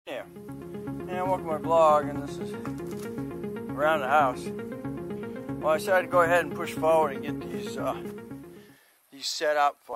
Yeah, and welcome to my blog, and this is around the house. Well, I decided to go ahead and push forward and get these set up for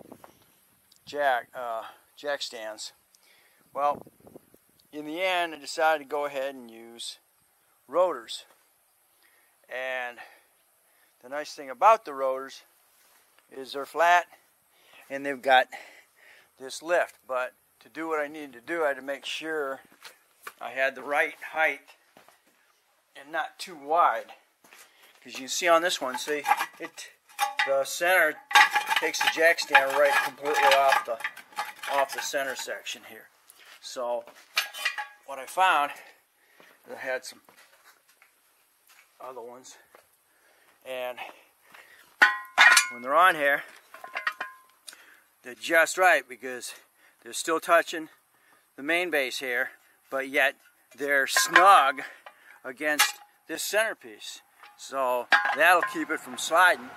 jackstands. Well, in the end, I decided to go ahead and use rotors. And the nice thing about the rotors is they're flat and they've got this lift, but to do what I needed to do, I had to make sure I had the right height and not too wide. Because you can see on this one, see, the center takes the jackstand right completely off the center section here. So what I found is I had some other ones, and when they're on here, they're just right because they're still touching the main base here, but yet they're snug against this centerpiece. So that'll keep it from sliding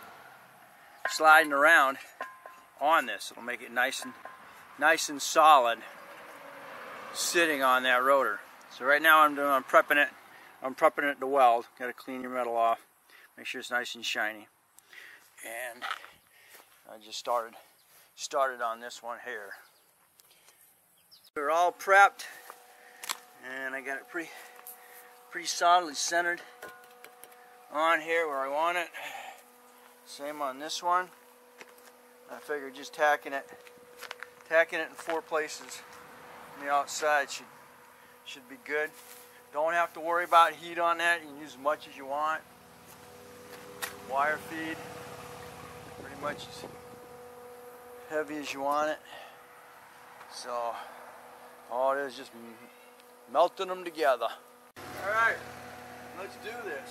around on this. It'll make it nice and solid sitting on that rotor. So right now I'm prepping it to weld. Got to clean your metal off, make sure it's nice and shiny. And I just started on this one here. They're all prepped, and I got it pretty solidly centered on here where I want it. Same on this one. I figured just tacking it in 4 places on the outside should be good. Don't have to worry about heat on that. You can use as much as you want. Wire feed, pretty much as heavy as you want it. So all it is just melting them together. Alright, let's do this.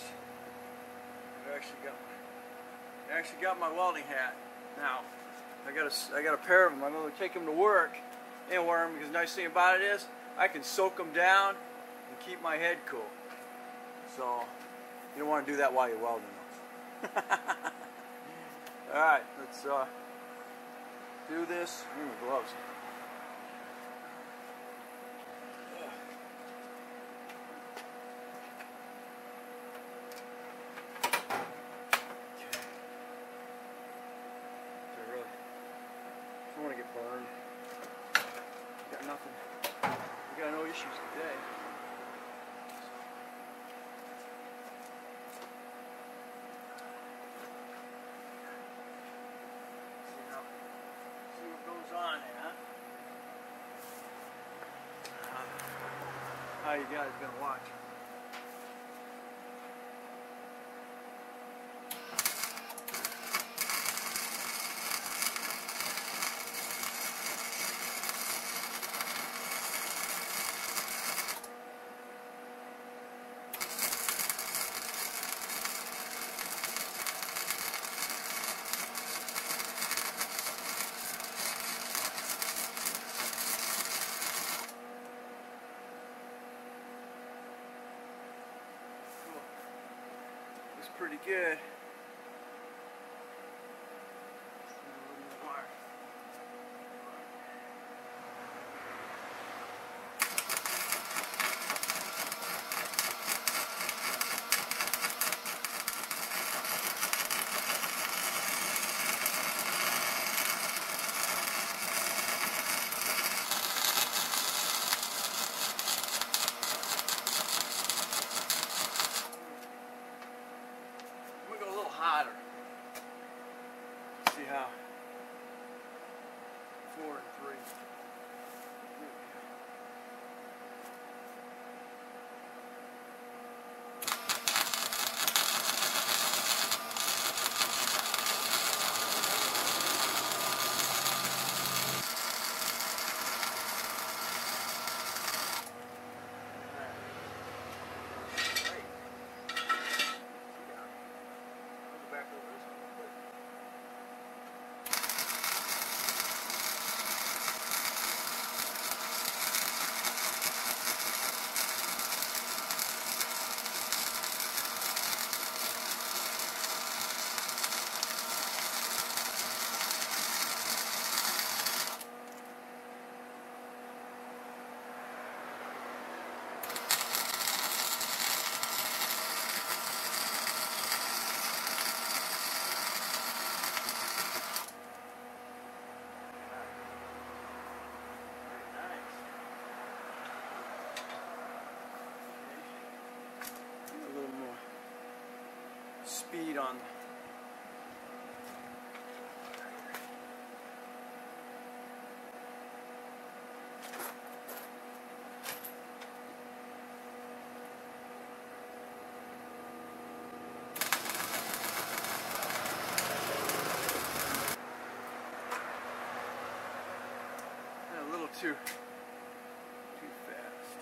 I actually got my welding hat. Now, I got a pair of them. I'm going to take them to work and wear them, because the nice thing about it is I can soak them down and keep my head cool. So you don't want to do that while you're welding them. Alright, let's do this. Give me my gloves. I don't want to get burned. I got nothing. I got no issues today. See what goes on here, huh? How you guys gonna watch? Pretty good. speed on. A little too fast.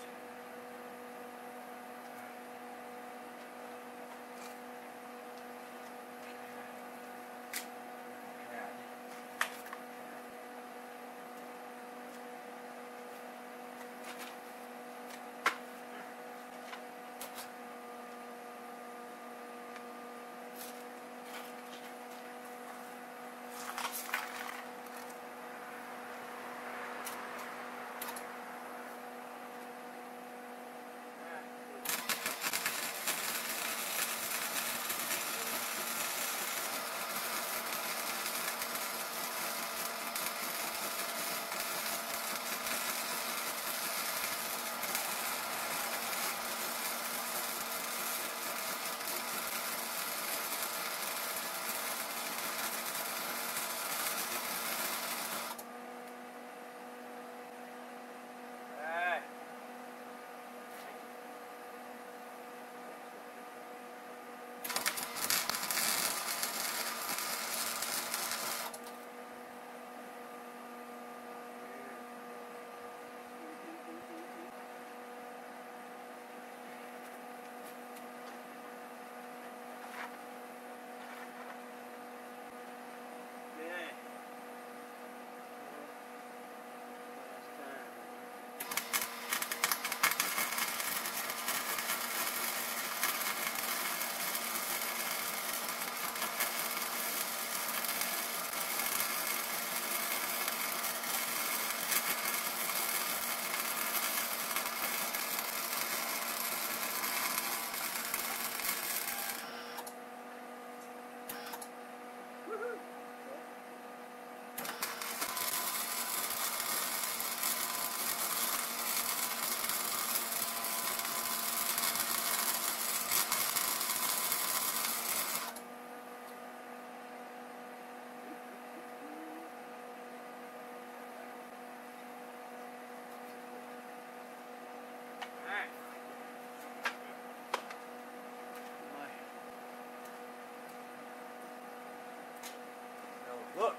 Look.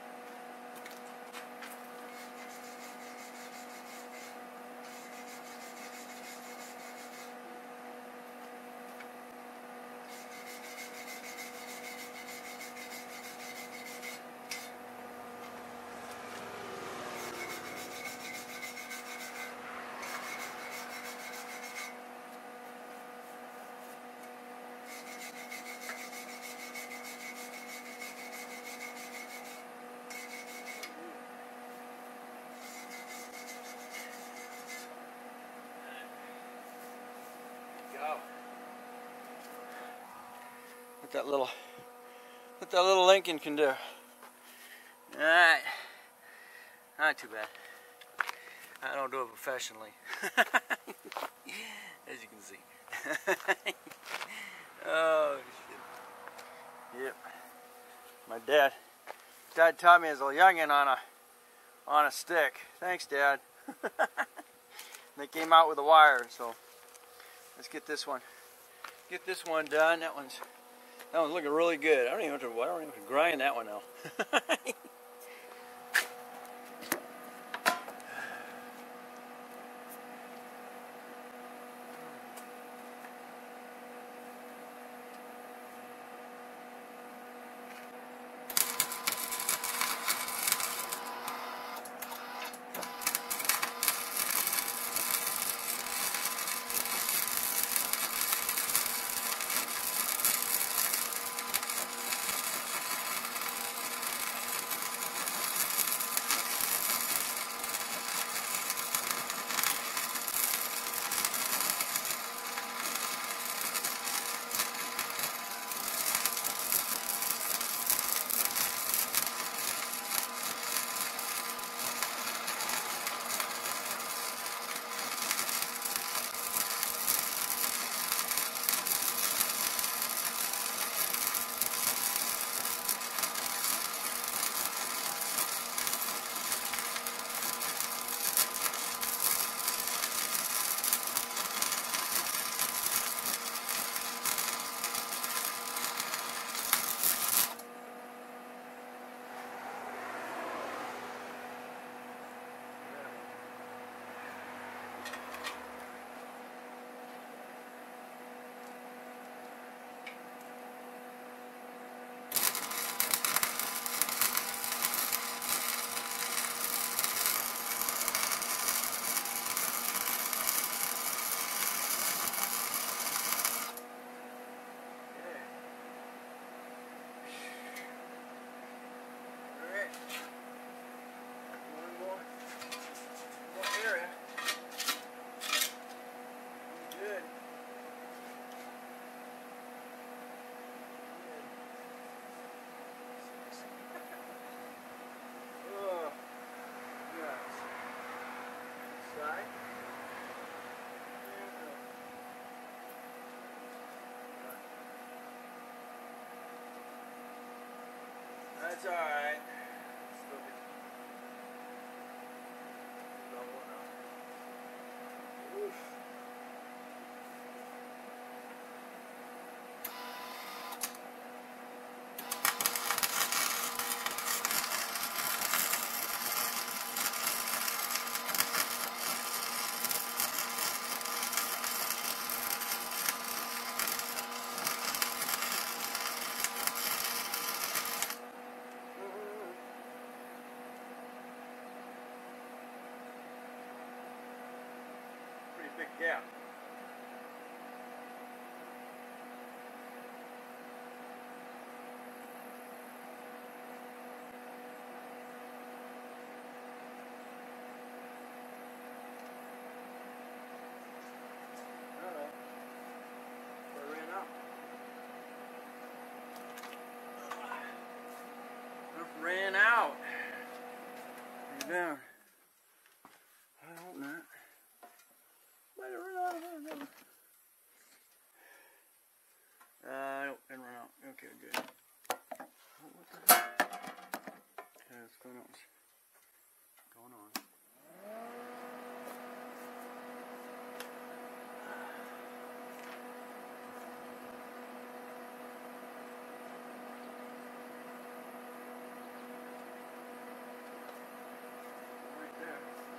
What that little Lincoln can do. Alright. Not too bad. I don't do it professionally. As you can see. Oh shit. Yep. My dad taught me as a youngin' on a stick. Thanks, Dad. They came out with a wire, so let's get this one. Get this one done. That one's looking really good. I don't even have to grind that one now. It's alright. Still get going up. Oof. Big gap. Alright. I ran out. I ran out. You're down. I hope not. Nope, didn't run out. Okay, good. What the heck? Okay, what's going on? Going on. Right there.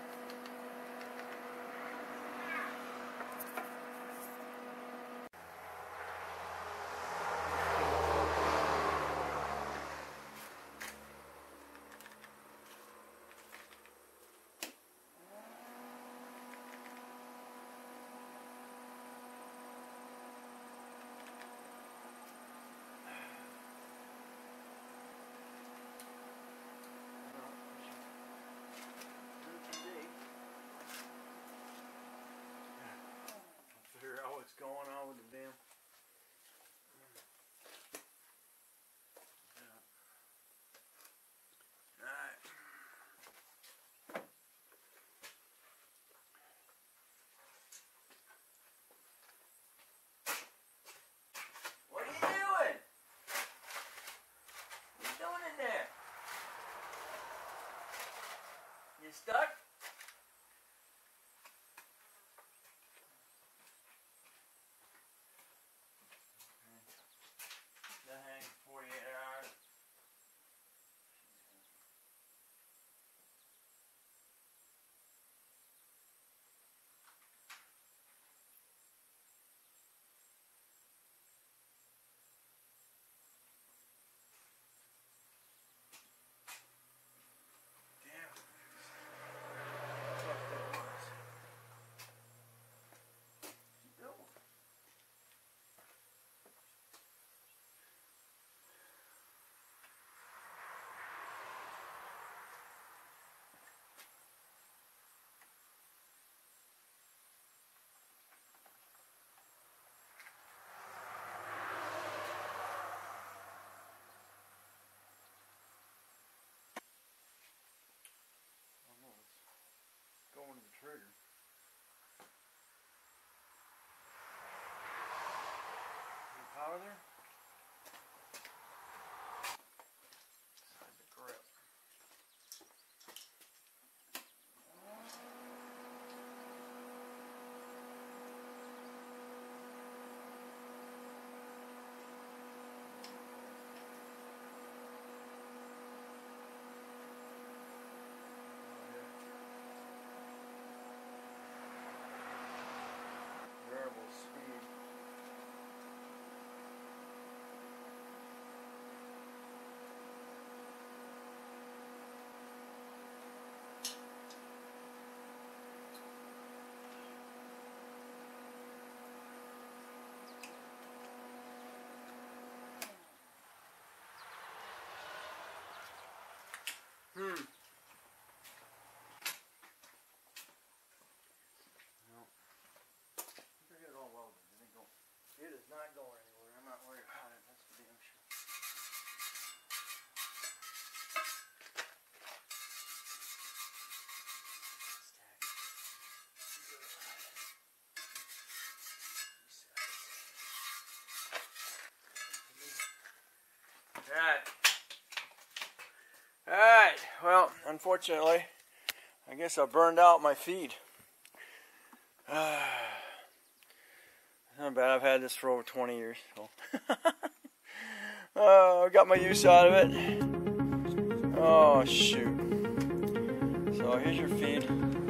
Figure out what's going on with the damn. Alright. What are you doing? What are you doing in there? You stuck? That hangs 48 hours. Going to the trigger. Any power there? Inside the grip. Variable speed. No. I get it all welded. It is not going anywhere. I'm not worried about it. That's for damn sure. Alright. unfortunately, I guess I burned out my feed. Not bad, I've had this for over 20 years. So. I got my use out of it. Oh, shoot. So here's your feed.